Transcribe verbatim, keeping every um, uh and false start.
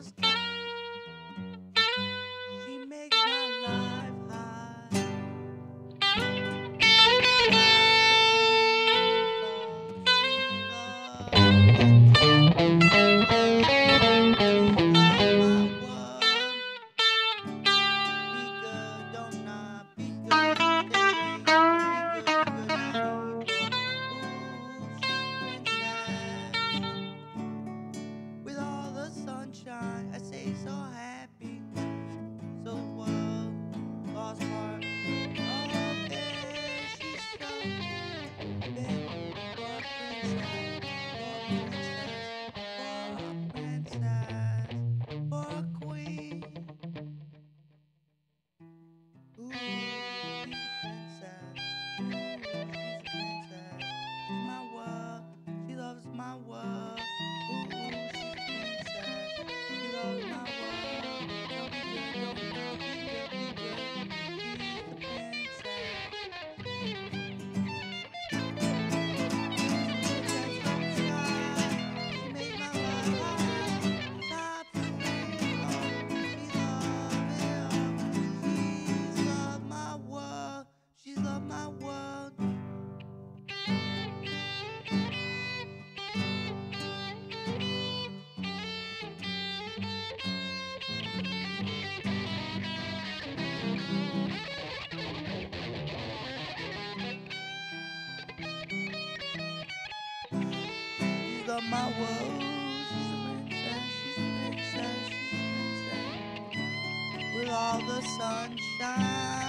the sky. She makes my life high. I say so happy, so well, lost heart. Oh, yeah, she's so big for a princess, for a princess, for a queen. Ooh, she's a princess. Ooh, she's a princess. She's my world. She loves my world. Ooh, she's a princess. She loves my world. Don't be good, don't not be good, be good. She's the princess. Princess from the sky. She made my life high. Top of the rainbow. She loves it all. She's loved my world. She's loved my world. She's loved my world. She's a princess. She's a princess. She's a princess. With all the sunshine.